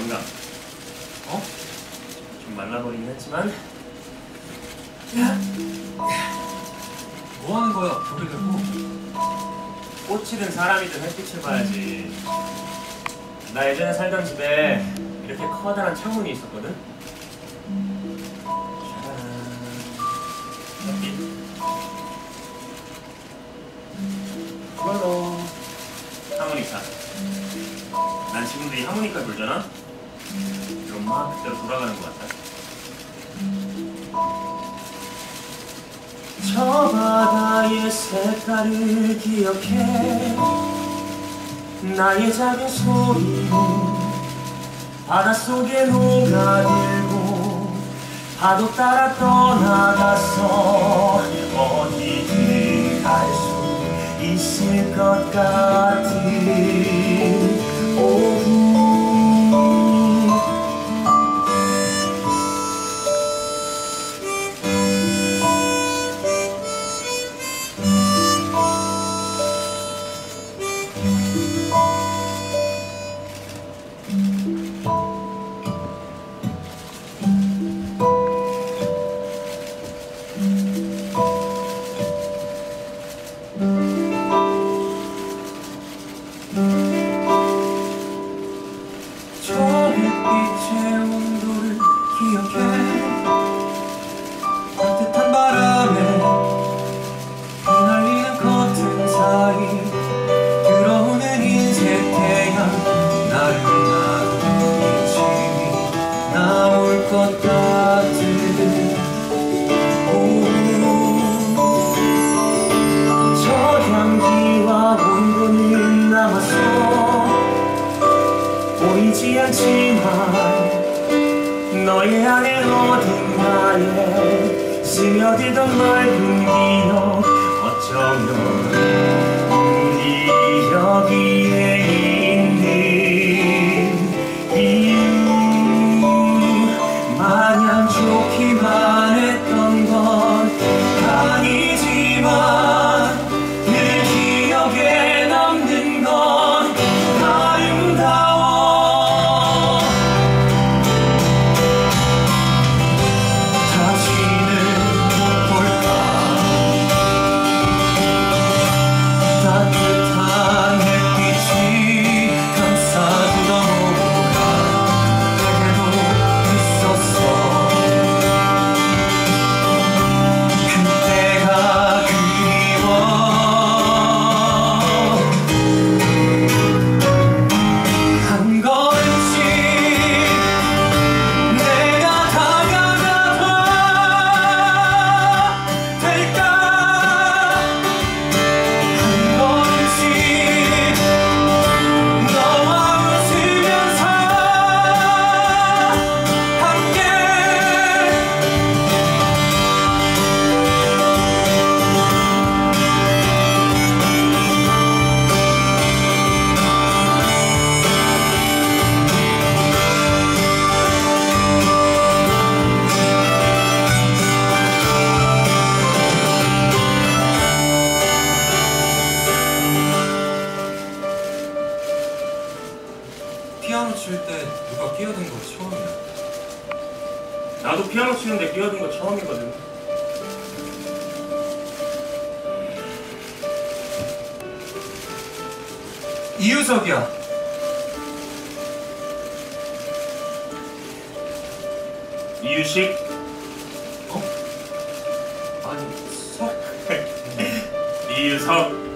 생각. 좀 말라버리긴 했지만. 뭐 하는 거야? 벽을 들고. 꽃이든 사람이든 햇빛을 봐야지. 나 예전에 살던 집에 이렇게 커다란 창문이 있었거든? 짜란. 햇빛. 그걸로 하모니카. 난 지금도 이 하모니카 돌잖아? 그럼 막 그대로 돌아가는 것 같아. 저 바다의 색깔을 기억해. 나의 작은 소리로 바닷속에 녹아들고 파도 따라 떠나갔어. 어디든 갈 수 있을 것 같은 오후. 저 햇빛의 온도를 기억해. 따뜻한 바람에 휘날리는 커튼 사이 들어오는 흰색 태양. 나른한 기침이 나올 것 같은 오후. 저 향기와 온도는 남았어. 보이지 않지만 너의 안에 어딘가에 스며들던 맑은 기억. 어쩌면 네 여기에 있는 이유. 마냥 좋기만 했던 건 아니지만 늘 기억에 남는 건 아름다워. 다시는 못 볼까. 따뜻한 햇빛이 감싸주던 오후가 내게도 있었어. 그때가 그리워. 한 걸음씩 내가 다가가도 될까. 한 걸음씩 너와 웃으면서 함께. 피아노 칠 때 누가 끼어든 거 처음이야. 나도 피아노 치는데 끼어든 거 처음이거든. 이유석이야. 이유식? 아니 석. 이유석.